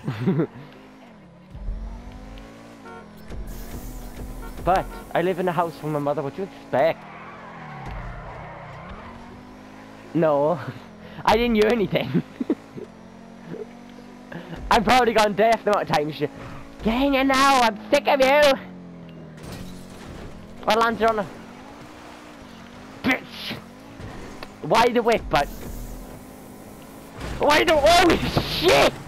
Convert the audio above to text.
But I live in a house with my mother. What do you expect? No, I didn't hear anything. I'm probably gone deaf the amount of times. Getting it now. I'm sick of you. I landed on a bitch. Why the whip? But why the oh shit?